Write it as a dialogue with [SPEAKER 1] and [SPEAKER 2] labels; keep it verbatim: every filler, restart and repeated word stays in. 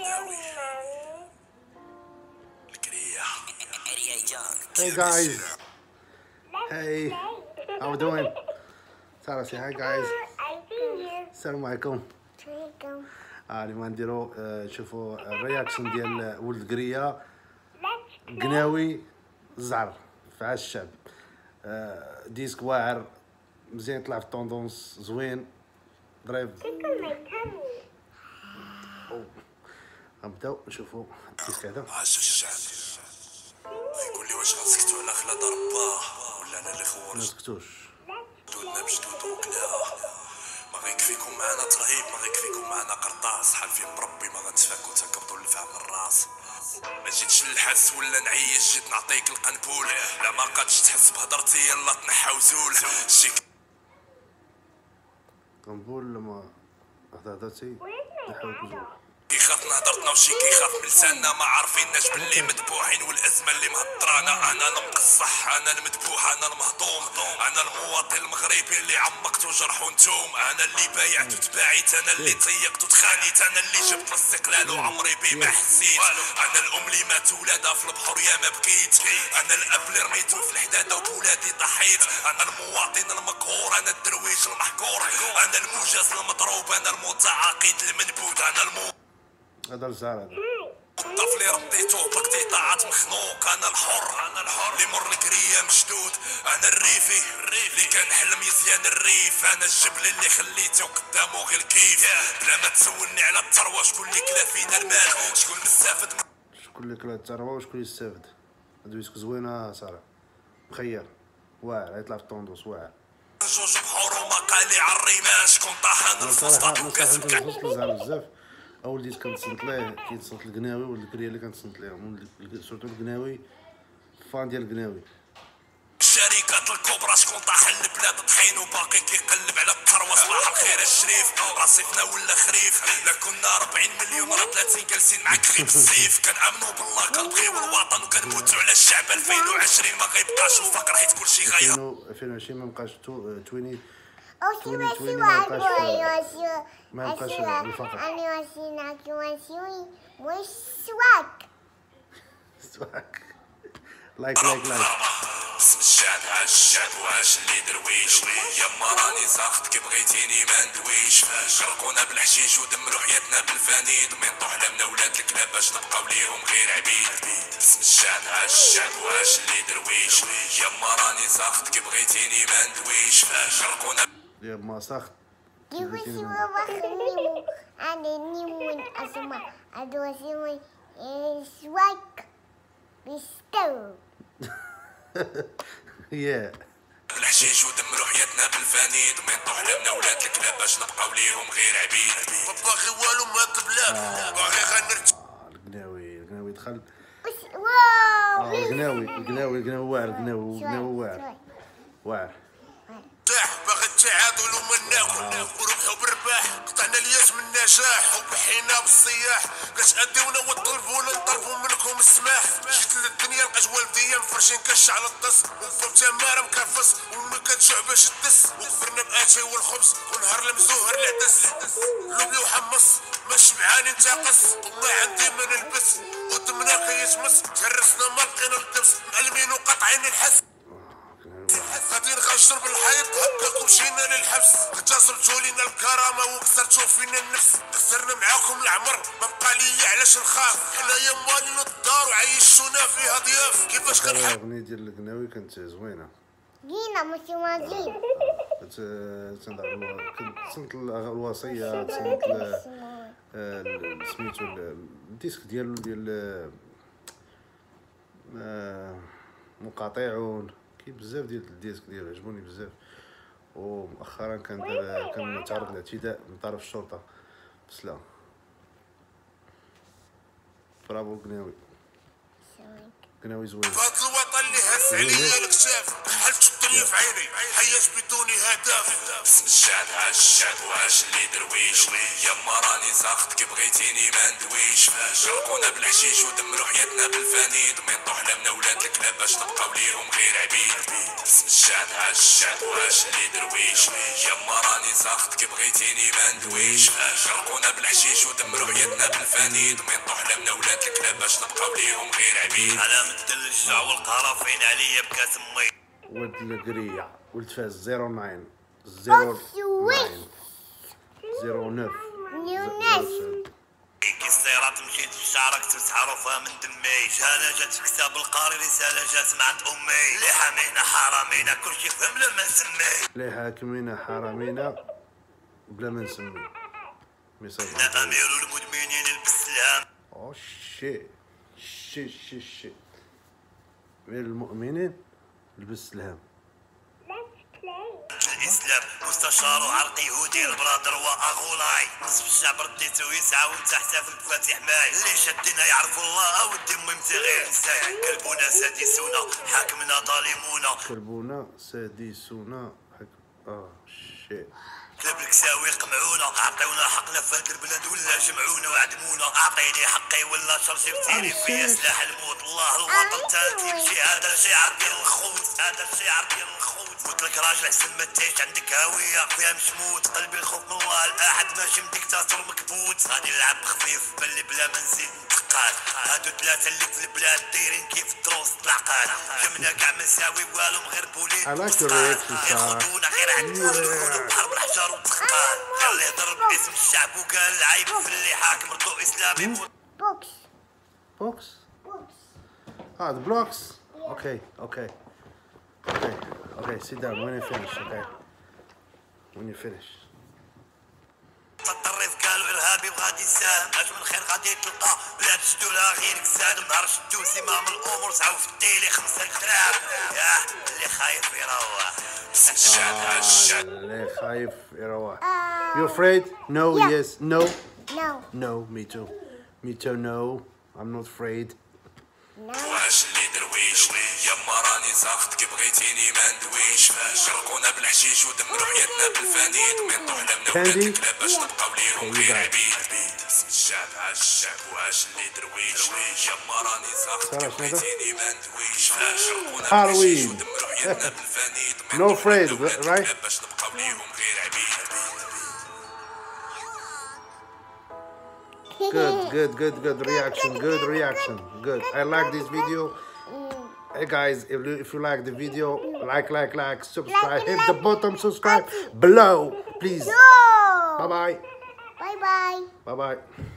[SPEAKER 1] Hey guys, hey, how we doing? Sarah, say hi guys. السلام عليكم. اه اليوم نديرو نشوفوا الرياكشن ديال ولد قريه قناوي زعر في عاش الشعب. آه ديسك واعر مزيان، طلع في الطوندونس زوين ضريب. غنبداو نشوفوا الديسك هذا.
[SPEAKER 2] عاش الشعب. يقول لي واش غنسكتوا على خلاد رباه ولا انا اللي خورج؟
[SPEAKER 1] ما سكتوش.
[SPEAKER 2] جدودنا بجدود وكلاها ما غيكفيكم معنا ترهيب، ما غيكفيكم معنا قرطاس، حالفين بربي ما غنتفاكوا تنقبضوا الفهم من الراس. ما جيتش نحس ولا نعيش، جيت نعطيك القنبول، لا ما قادش تحس بهضرتي يلا تنحى وزول. شي
[SPEAKER 1] قنبول لما هضرتي نحاول نزول.
[SPEAKER 2] كيخاف من هضرتنا وشي كيخاف من لساننا، ما عارفيناش باللي مذبوحين والازمه اللي مهضرانا. انا المقصح، انا المذبوح، انا المهضوم، انا المواطن المغربي اللي عمقت وجرح ونتوم، انا اللي بايعت وتباعيت، انا اللي تيقت وتخانيت، انا اللي جبت الاستقلال وعمري بيه ما حسيت، انا الام اللي مات ولادها في البحر يا ما بكيت، انا الاب اللي رميتو في الحداده وبولادي ضحيت، انا المواطن المقهور، انا الدرويش المحقور، انا الموجز المضروب، انا المتعاقد المنبوذ، انا المو
[SPEAKER 1] هذا الزهر هذا
[SPEAKER 2] الطرف اللي رديتوه باقتطاعات مخنوق، انا الحر، انا الحر اللي مر القريه مشدود، انا الريفي اللي كان حلم يزيان الريف، انا الجبل اللي خليته قدامه غير كيف، بلا ما تسولني على الثروه شكون اللي كلا فينا المال، شكون مستافد،
[SPEAKER 1] شكون اللي كلا الثروه وشكون يستافد. هادو يسك زوينه صراحه، مخير واعر، يطلع في الطوندوس واعر.
[SPEAKER 2] جوج بحور ومقالي على الرمال، شكون طاحن الفسطاط وكاسب
[SPEAKER 1] بزاف. اول ديسك كنتصنت ليه كيتصنت القناوي والقريه اللي كنتصنت ليهم، سورتو القناوي فان ديال القناوي.
[SPEAKER 2] الشركات الكبرى شكون طاحن البلاد طحين وباقي كيقلب على الثروه، صباح الخير الشريف رصيفنا ولا خريف، لا كنا أربعين مليون راه ثلاثين جالسين معاك خيب السيف، كنامنوا بالله كنبغيو الوطن وكنموتوا على الشعب. ألفين وعشرين ما غيبقاش الفقر حيت كلشي غير
[SPEAKER 1] ألفين وعشرين ما بقاش تويني
[SPEAKER 3] أوشي وشي وعدو أيوشي
[SPEAKER 1] ما بقاش الفقر.
[SPEAKER 3] أنا وشي ناكي وشي وش سواك
[SPEAKER 1] سواك لايك لايك لايك.
[SPEAKER 2] اسم الشعب عاش الشعب وعاش اللي درويش، يما راني ساخت كي بغيتيني ما ندويش، غرقونا بالحشيش ودمروا حياتنا بالفانيد، ومنطو حلمنا ولاد الكلاب باش نبقاو ليهم غير عبيد. اسم الشعب عاش الشعب وعاش اللي درويش، يما راني ساخت كي بغيتيني ما ندويش، غرقونا
[SPEAKER 1] يما ساخت
[SPEAKER 3] يوشي وخنيمو أنا نيمون أسمع أدوسي سواك بيستو
[SPEAKER 1] يا
[SPEAKER 2] الحشيش ودمروا حياتنا بالفانيد، ومنطو حلمنا ولاد الكلاب باش نبقاو ليهم غير عبيد. ما باغي والو مات بلاد، باغي غنرت
[SPEAKER 1] القناوي القناوي دخل.
[SPEAKER 3] واو
[SPEAKER 1] اه القناوي القناوي القناوي واعر، القناوي القناوي واعر واعر.
[SPEAKER 2] تاح باغي التعادل وما ناكل، وربحوا بالرباح، قطعنا الياس من النجاح وبحينا بالصياح، كتأديونا وطلبونا نطلبوا منكم السماح، جيت للدنيا لقيت والديا مفرشين كاش على الطس، وفوق تماره مكرفس وملي كتجوع باش تدس، وفرنا باتاي والخبز ونهار المزوهر العدس، لوبيا وحمص ما شبعان نتاقص، وما عندي ما نلبس ودمنا كيتمس، تهرسنا ما لقينا الدبس، معلمين وقاطعين الحس، غادي نغشر بالحيط هكاكم مشينا للحبس، اغتصبتوا لينا الكرامه وكسرتوا فينا النفس، خسرنا معاكم العمر ما بقى ليا علاش نخاف، حنايا مالين الدار وعيشونا فيها ضياف، كيفاش كنحب.
[SPEAKER 1] الاغنيه ديال القناوي كانت زوينه.
[SPEAKER 3] جينا مش واجين
[SPEAKER 1] كنت تصنت الوصيه، تصنت سميتو الديسك ديالو ديال مقاطعون، كاين بزاف ديال الديسك ديالو عجبوني بزاف. ومؤخرا كان كان تعرض للاعتداء من طرف الشرطه بسلا. برافو قناوي قناوي زوين.
[SPEAKER 2] هاد الوطن اللي هز عليا الكتاف، حلت عيني في عيني حياة بدون هدف. بسم الشعب عاش الشعب وعاش اللي درويش. يما راني ساخط كي بغيتيني ما ندويش. شرقونا بالحشيش ودمروا حياتنا بالفانيد وميطو حلمنا ولاد الكلاب باش نبقاو ليهم غير عبيد. بسم الشعب عاش الشعب وعاش اللي درويش. يما راني ساخط كي بغيتيني ما ندويش. شرقونا بالحشيش ودمروا حياتنا بالفانيد وميطو حلمنا ولاد الكلاب باش نبقاو ليهم غير عبيد. انا مدل الجوع والقرفين عليا بكاس مي.
[SPEAKER 1] ولد القرية ولد فاز زيرو ناين زيرو ناين زيرو نوف
[SPEAKER 2] كي السيارات مشيت في شعرك تسحر وفيها من دمي. شهادة جات في كتاب القاري رسالة جات من عند أمي. اللي حامينا حرامينا كلشي فهم لما نسمي.
[SPEAKER 1] اللي حاكمينا حرامينا بلا ما نسمي.
[SPEAKER 2] انا امير المدمنين بالسلام.
[SPEAKER 1] اوه شي شي شي شي امير المؤمنين بالسلام.
[SPEAKER 2] الاسلام مستشار وعرقي يهودي البرادر واغولاي. نصف الشعب رديتو يسعى وانت احتفل بفاتح ماي. اللي شدنا يعرفوا الله ودي امي متغير نساي. كلبونا سادسونا حاكمنا ظالمونا.
[SPEAKER 1] كلبونا سادسونا حكم اه شي.
[SPEAKER 2] كلب الكساوي قمعونا. عطيونا حقنا في هاد البلاد ولا جمعونا وعدمونا. اعطيني حقي ولا شرشفتيني فيا سلاح الموت. الله الوطن تالتي بشي. هذا الشعار ديال الخوت هذا الشعار ديال الخوت. قلت لك راجل حسن ما تيش عندك هويه فيها مشموت. قلبي الخوف من الله الاحد ماشي من ديكتاتور مكبوت. غادي نلعب خفيف باللي بلا ما نزيد نتقاد. هادو ثلاثه اللي في البلاد دايرين كيف الدروس العقاد. جمنا كاع ما نساوي والو غير بوليد وسقاد. ياخذونا غير عند يدخلوا بحر بالحجر وتخطان. قال اللي يهضر باسم الشعب وقال العيب في اللي حاكم رضو اسلامي.
[SPEAKER 3] Books.
[SPEAKER 1] بوكس
[SPEAKER 3] Books.
[SPEAKER 1] اه the blocks okay okay okay okay sit down when you finish okay when you finish.
[SPEAKER 2] الطريف قالوا ارهابي وغادي يساهم. اش من خير غادي تلقى بلاد شدو لها غير كساد. نهار شدو زمام الامور سعوا في الديلي خمسة دراهم. ياه اللي خايف يروح.
[SPEAKER 1] آه اللي خايف يروح. You afraid? No. Yes. No.
[SPEAKER 3] No.
[SPEAKER 1] No. Me too. Me too. No. I'm not afraid.
[SPEAKER 3] No.
[SPEAKER 2] واش اللي درويش. يما راني ساخط كي بغيتيني ما ندويش. شرقونا بالحشيش ودمروا حياتنا بالفانيد وميطو حلمنا ولاد الكلاب باش نبقاو ليهم غير عبيد. بسم الشعب عاش الشعب واش اللي درويش. يما راني ساخط كي بغيتيني ما ندويش. شرقونا بالحشيش ودمروا حياتنا بالفانيد
[SPEAKER 1] No afraid, right?
[SPEAKER 2] باش نبقاو ليهم غير عبيد.
[SPEAKER 1] Good, good, good, good reaction. Good reaction. Good. I like this video. Hey guys, if you, if you like the video, like, like, like, subscribe. Hit the button, subscribe below, please.
[SPEAKER 3] No.
[SPEAKER 1] Bye bye.
[SPEAKER 3] Bye bye.
[SPEAKER 1] Bye bye.